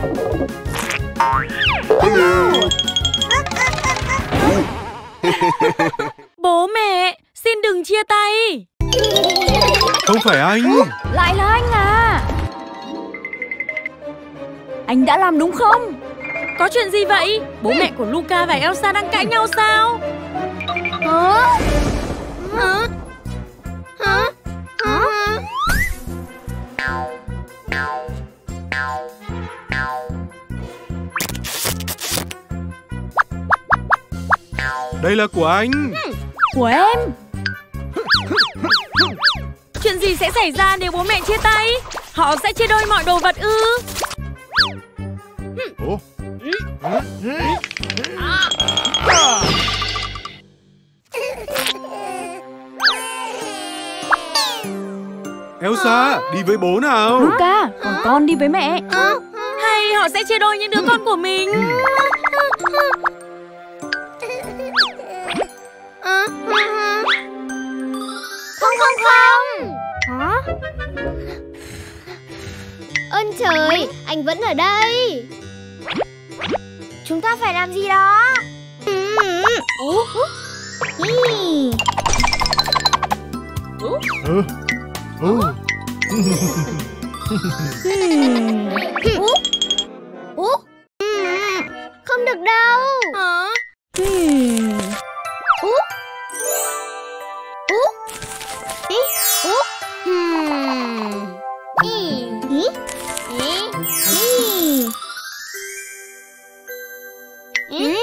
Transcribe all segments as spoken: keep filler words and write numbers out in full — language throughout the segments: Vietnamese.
Bố mẹ, xin đừng chia tay. Không phải anh. Lại là anh à? Anh đã làm đúng không? Có chuyện gì vậy? Bố mẹ của Luca và Elsa đang cãi nhau sao? Hả? Hả? Hả? Hả? Đây là của anh. Của em. Chuyện gì sẽ xảy ra nếu bố mẹ chia tay? Họ sẽ chia đôi mọi đồ vật ư? Ủa? Elsa, đi với bố nào. Luca, còn con đi với mẹ. Hay họ sẽ chia đôi những đứa con của mình? Không không không. Hả? Ơn trời, anh vẫn ở đây. Chúng ta phải làm gì đó. Ừ. Ừ. Ừ. Ủa? Không được đâu. Hả? Ủa? Ủa? Ý? Ủa? Hmm. Ý? Ý? Ý? Ý? Ý?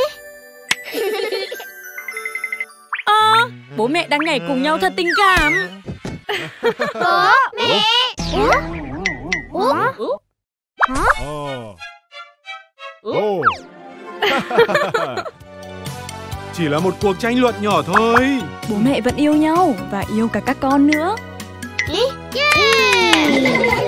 À, bố mẹ đang nhảy cùng nhau thật tình cảm. Bố, mẹ. Ủa? Ủa? Hả? Ồ. Chỉ là một cuộc tranh luận nhỏ thôi. Bố mẹ vẫn yêu nhau và yêu cả các con nữa. Yeah.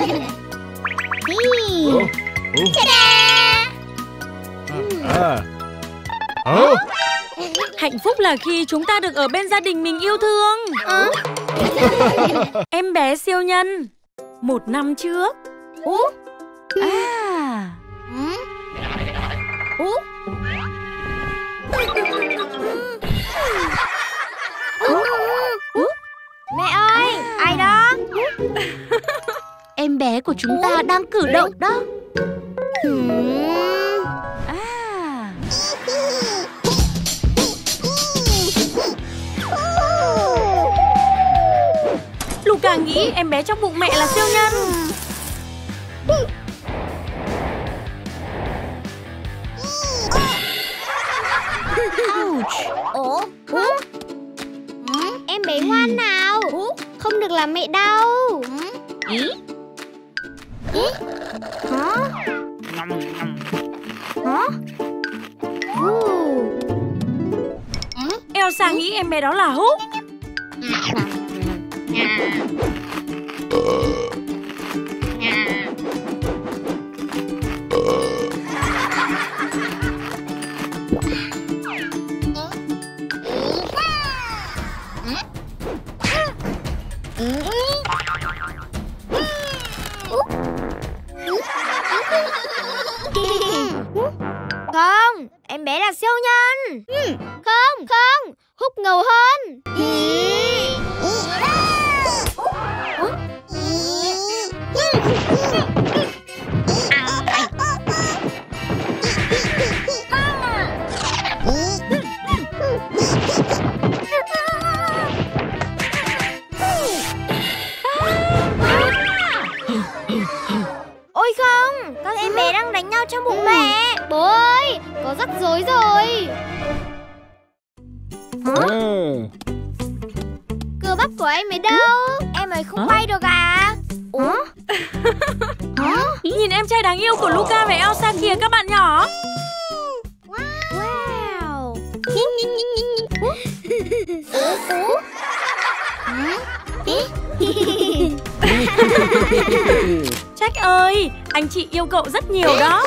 À. À. Hạnh phúc là khi chúng ta được ở bên gia đình mình yêu thương. Em bé siêu nhân. Một năm trước. Ủa? À. Ủa? Mẹ ơi, ai đó? Em bé của chúng ta đang cử động đó. À. Luca nghĩ em bé trong bụng mẹ là siêu nhân. Ủa? Ủa? Em bé ngoan nào. Không được làm mẹ đau. Ý? Ý? Hả? Hả? Elsa nghĩ em bé đó là Húc. Không, em bé là siêu nhân. Không, không, Húc ngầu hơn. Ôi không, các em bé đang đánh nhau trong bụng mẹ. Bố ơi, có rắc rối rồi. Hả? Cơ bắp của em ấy đâu? Em ấy không bay được à? Ủa? Hả? Nhìn em trai đáng yêu của Luca và Elsa kìa các bạn nhỏ. Wow. Ủa? Jack ơi, anh chị yêu cậu rất nhiều đó.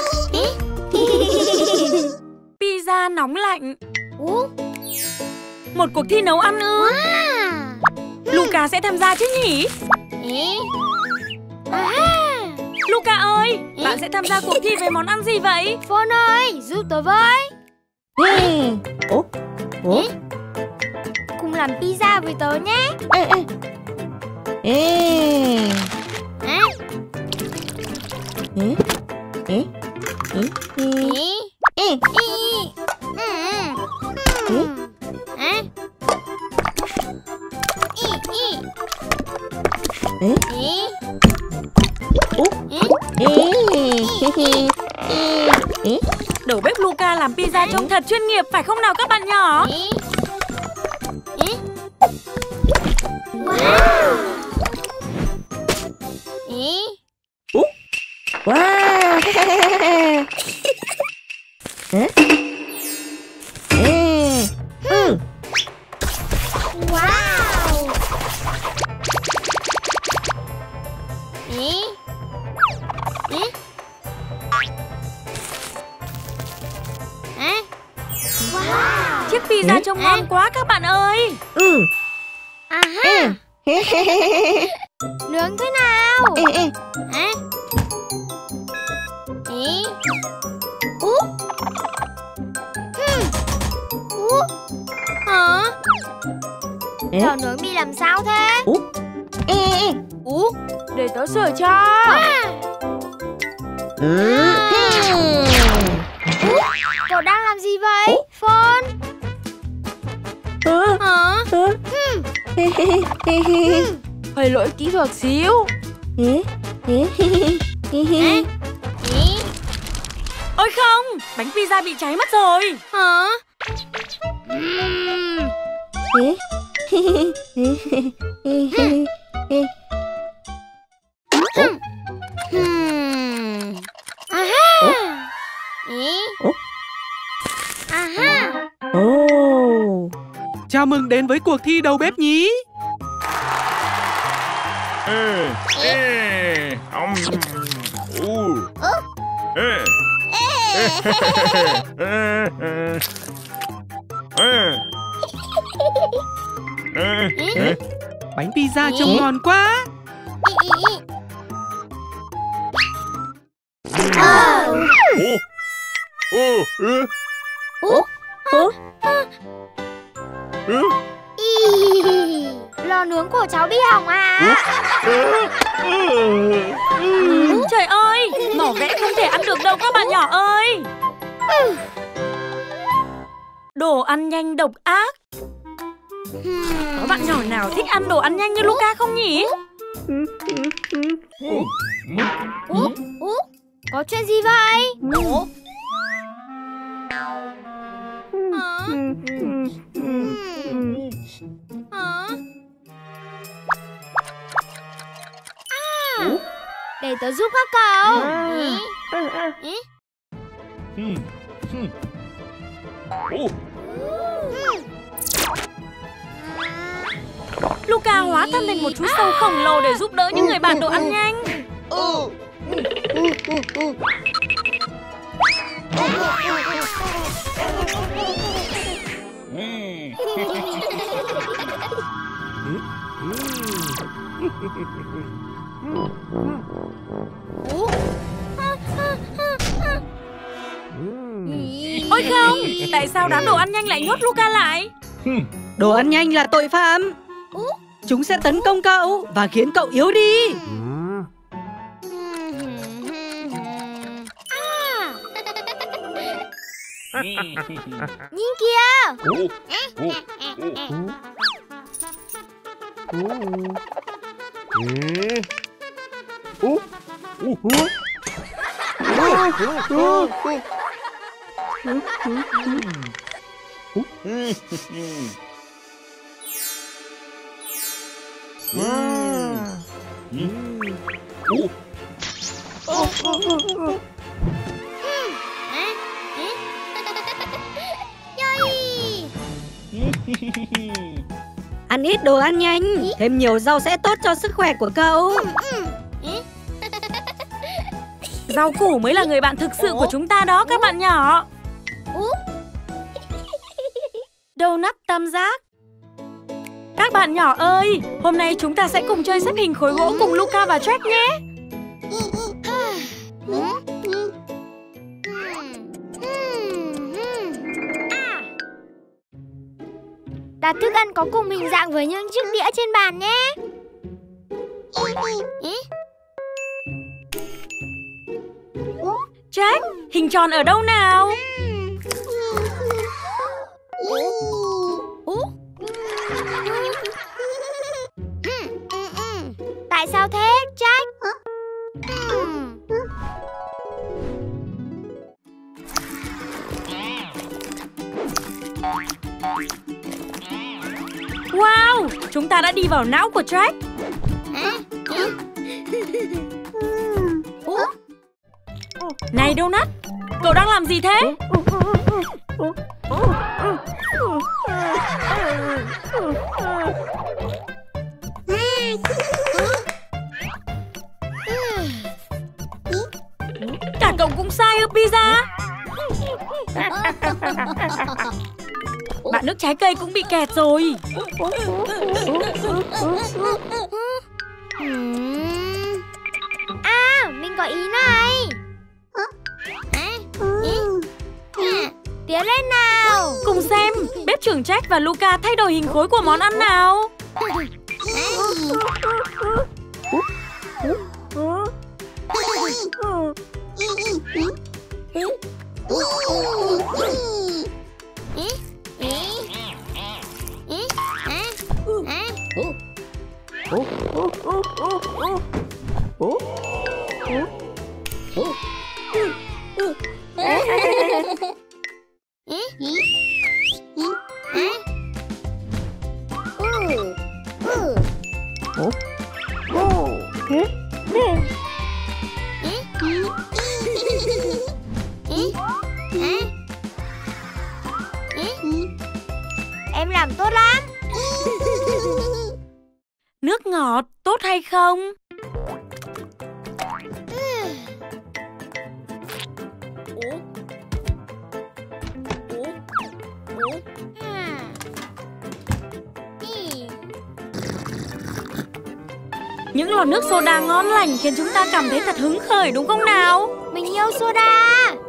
Pizza nóng lạnh. Ủa? Một cuộc thi nấu ăn ư? Wow. Luca sẽ tham gia chứ nhỉ? À. Luca Luca ơi, bạn sẽ tham gia cuộc thi về món ăn gì vậy? Phone ơi, giúp tớ với. Ủa? Ủa? Cùng làm pizza với tớ nhé. Ê, ê. Ê. À. Ê. Ê. Ê. Ý. Ê. Ý. Ừ. Ừ. À. Ý. Ý. Ê. Ý. Ủa? Ý. Ê. Ê. Ê. Đầu bếp Luca làm pizza trông thật chuyên nghiệp phải không nào các bạn nhỏ? Ý. Ý. Wow. Ý. Wow. Hả? Ê. Ừ. Wow. Ý. Ý. À. Wow. Chiếc pizza trông ngon quá các bạn ơi. Ừ. À Ê. ha. Nướng thế nào? Ê, ê. À. Ý. Ú. Hmm. Ú. Hả? Ê. Chảo nướng bị làm sao thế? Ú. Ê, ê. Ú, để tớ sửa cho. À. Ừ. Ú. Cậu đang làm gì vậy? Phone. Hả? Hả? Hả? Hmm. Hê, hê, hê, hê. Hơi lỗi kỹ thuật xíu. Hê, hê, hê, hê, hê. Ý. Ôi không, bánh pizza bị cháy mất rồi. Hả? Uhm. Hê, hê, hê, hê, hê, hê. Hmm. Hmm. À ha. Ý. Ủa? À ha. Ồ. Chào mừng đến với cuộc thi đầu bếp nhí. Ê, ê, ông, u, ê, ê, ê, ê, Bánh pizza trông ngon quá. Ý, ý, ý. Ờ. ô, ô, ê, Ủa? Ủa? ê, Ý. Lò nướng của cháu bị hỏng à? Trời ơi, mỏ vẽ không thể ăn được đâu các bạn nhỏ ơi. Đồ ăn nhanh độc ác. Có bạn nhỏ nào thích ăn đồ ăn nhanh như Luca không nhỉ? Ú, ú, có chuyện gì vậy? Ủa? Hả? Hả? À, để tớ giúp các cậu. Ý. Ý. ừm, ừm. Ô, Luca hóa thân thành một chú sâu khổng lồ để giúp đỡ những người bạn đồ ăn nhanh. Ú. Ôi không, tại sao đám đồ ăn nhanh lại nhốt Luca lại? Đồ ăn nhanh là tội phạm. Chúng sẽ tấn công cậu và khiến cậu yếu đi. À. Nhìn kìa. ô, ô, ô. Ú, ú, ú. Ăn ít đồ ăn nhanh, thêm nhiều rau sẽ tốt cho sức khỏe của cậu. Rau củ mới là người bạn thực sự của chúng ta đó các bạn nhỏ. Donut tam giác. Các bạn nhỏ ơi, hôm nay chúng ta sẽ cùng chơi xếp hình khối gỗ cùng Luca và Jack nhé. đặt thức ăn có cùng hình dạng với những chiếc đĩa trên bàn nhé. Jack, hình tròn ở đâu nào? Tại sao thế, Jack? Wow, chúng ta đã đi vào não của Jack. Này Donut, cậu đang làm gì thế? Cả cậu cũng sai ư pizza? Bạn nước trái cây cũng bị kẹt rồi. À, mình có ý này. Tiến lên nào. Cùng xem bếp trưởng Jack và Luca thay đổi hình khối của món ăn nào. Em làm tốt lắm. Nước ngọt tốt hay không? Những lon nước soda ngon lành khiến chúng ta cảm thấy thật hứng khởi đúng không nào? Mình yêu soda.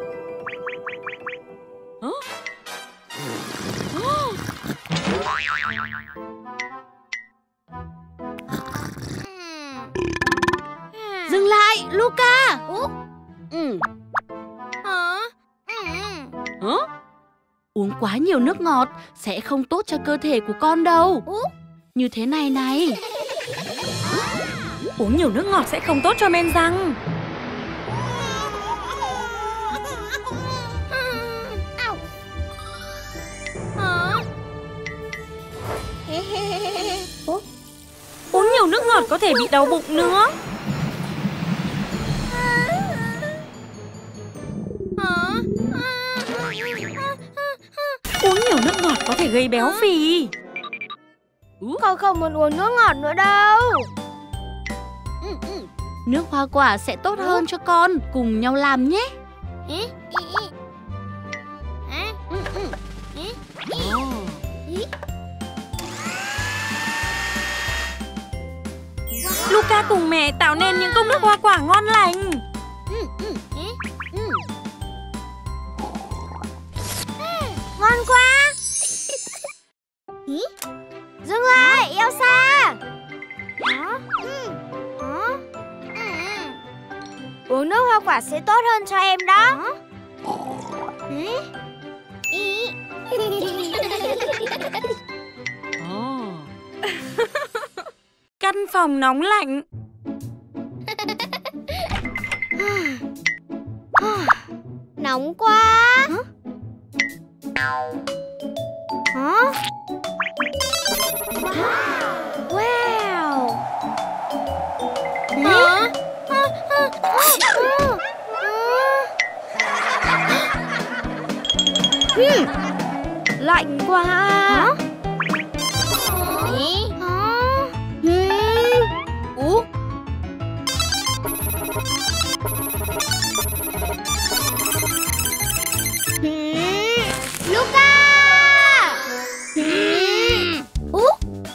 Dừng lại, Luca. Ừ. Hả? Hả? Uống quá nhiều nước ngọt sẽ không tốt cho cơ thể của con đâu. Như thế này này. Uống nhiều nước ngọt sẽ không tốt cho men răng. Uống nhiều nước ngọt có thể bị đau bụng nữa. Uống nhiều nước ngọt có thể gây béo phì. Con không muốn uống nước ngọt nữa đâu. Nước hoa quả sẽ tốt hơn cho con. Cùng nhau làm nhé. Luca cùng mẹ tạo nên những cốc nước hoa quả ngon lành. Ngon quá. Dừng lại, Elsa. Uống nước hoa quả sẽ tốt hơn cho em đó. Căn phòng nóng lạnh. Nóng quá. Hả? Wow. Hả? Hmm. Lạnh quá. Hả? Ý? Hả? Hmm. Ủa? Hmm. Luca! Hmm. Ủa?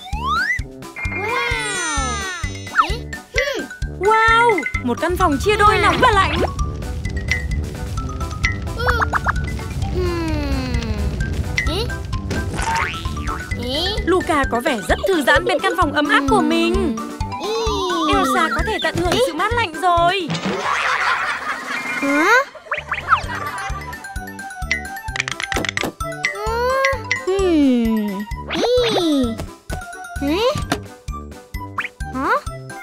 Wow. Hmm. Wow, một căn phòng chia đôi nóng và lạnh. Hmm. Ý? Ý? Luca có vẻ rất thư giãn bên căn phòng ấm áp của mình. Elsa có thể tận hưởng sự mát lạnh rồi. Hả? Hmm. Ý. Hả? Hả?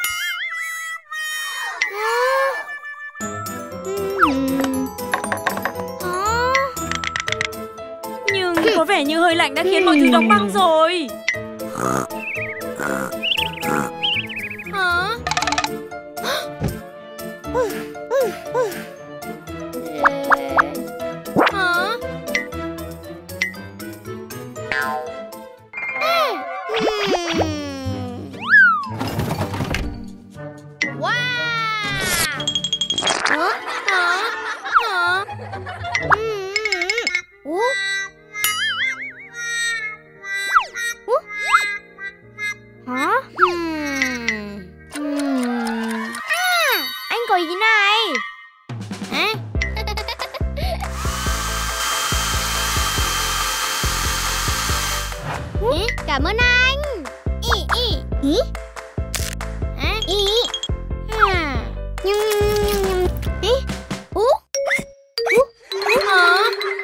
Nhưng có vẻ như hơi lạnh đã khiến mọi thứ đóng băng rồi. Hả? Cảm ơn anh. Ý ý ý. À, ý. À. Nhum nhum nhum. Ý. Ú. Ú. Hả?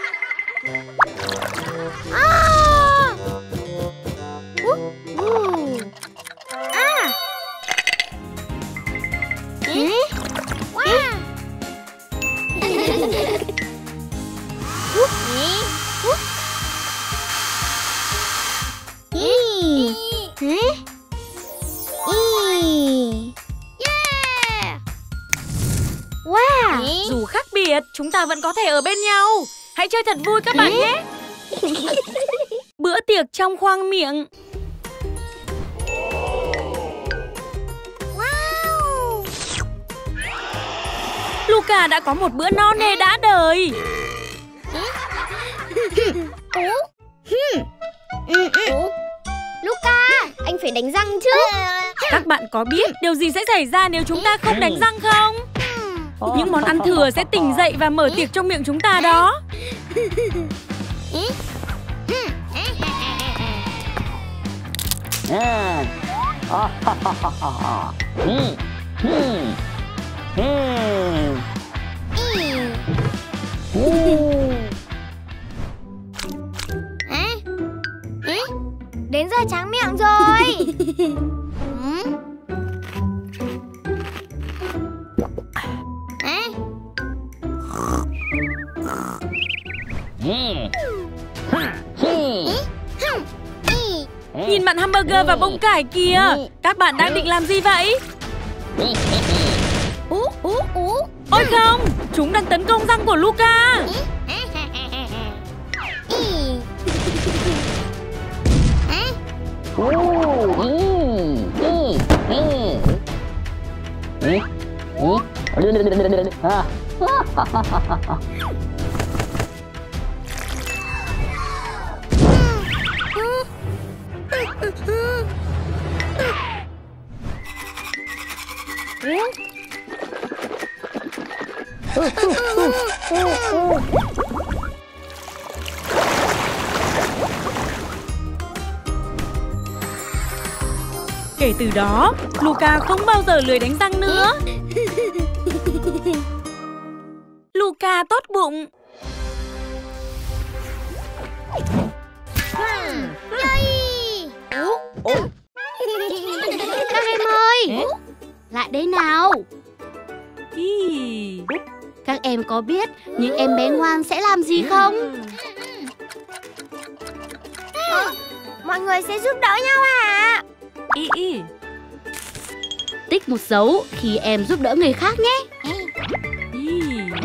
À. Ú. Ú. À. Ý. Wow. Ú. Ý. Ú. Ý. Hả? Ý. Yeah. Wow. Dù khác biệt, chúng ta vẫn có thể ở bên nhau. Hãy chơi thật vui các bạn nhé. Bữa tiệc trong khoang miệng. Wow. Luca đã có một bữa no nê đã đời. Ú. Ừ, ừ. Luca, anh phải đánh răng chứ. Các bạn có biết điều gì sẽ xảy ra nếu chúng ta không đánh răng không? Những món ăn thừa sẽ tỉnh dậy và mở tiệc trong miệng chúng ta đó. Đến giờ tráng miệng rồi. Nhìn mặn hamburger và bông cải kìa. Các bạn đang định làm gì vậy? Ú, ú, ú. Ôi không, chúng đang tấn công răng của Luca. Kể từ đó, Luca không bao giờ lười đánh răng nữa. Luca tốt bụng. Các em ơi, lại đây nào. Ý. Các em có biết những em bé ngoan sẽ làm gì không? À, mọi người sẽ giúp đỡ nhau à? Ý ý. Tích một dấu khi em giúp đỡ người khác nhé. Ý.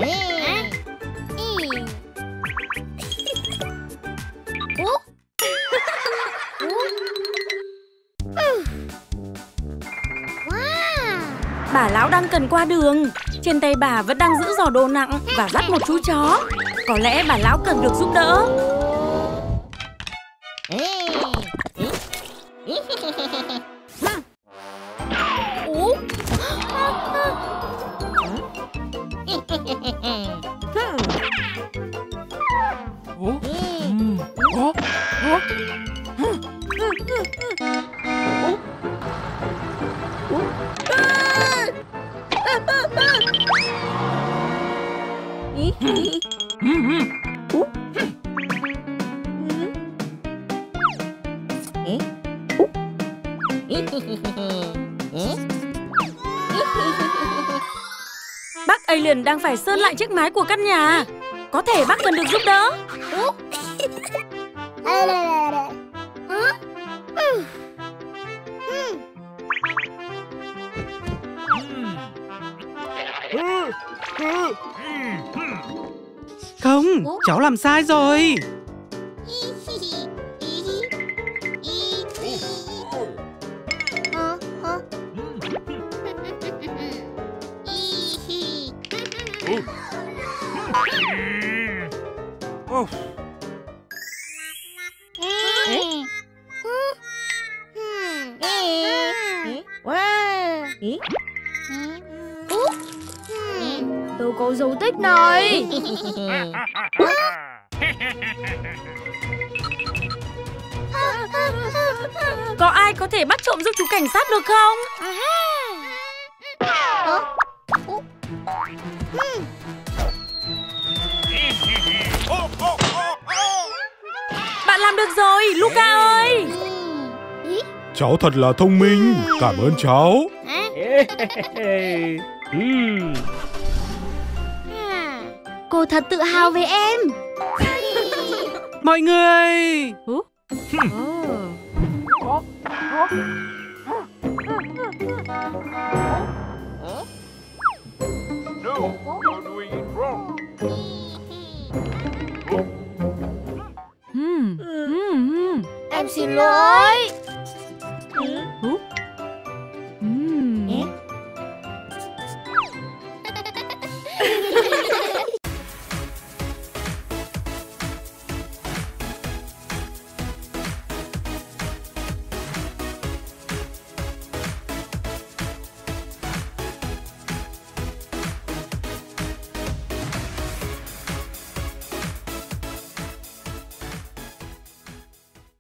Bà lão đang cần qua đường. Trên tay bà vẫn đang giữ giỏ đồ nặng và dắt một chú chó. Có lẽ bà lão cần được giúp đỡ. Ú. Bác Alien đang phải sơn lại chiếc mái của căn nhà. Có thể bác cần được giúp đỡ. Không, cháu làm sai rồi. Tôi có dấu tích này. Có ai có thể bắt trộm giúp chú cảnh sát được không? Bạn làm được rồi, Luca ơi. Cháu thật là thông minh. Cảm ơn cháu. Cô thật tự hào về em. Mọi người. No, you're doing it wrong. Hmm. Hmm. Em xin lỗi.